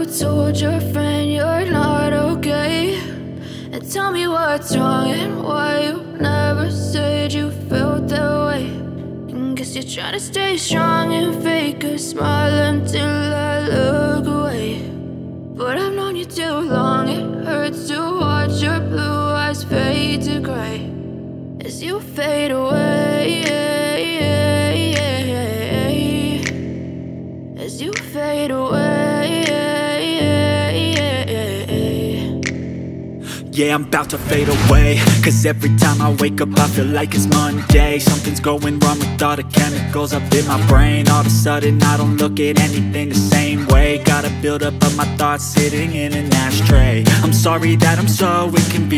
told your friend you're not okay? And tell me what's wrong and why you never said you felt that way. And guess you're trying to stay strong and fake a smile until I look away. But I've known you too long, it hurts to watch your blue eyes fade to gray as you fade away, as you fade away. Yeah, I'm about to fade away, cause every time I wake up I feel like it's Monday. Something's going wrong with all the chemicals up in my brain. All of a sudden I don't look at anything the same way. Got a build up of my thoughts sitting in an ashtray. I'm sorry that I'm so inconvenient.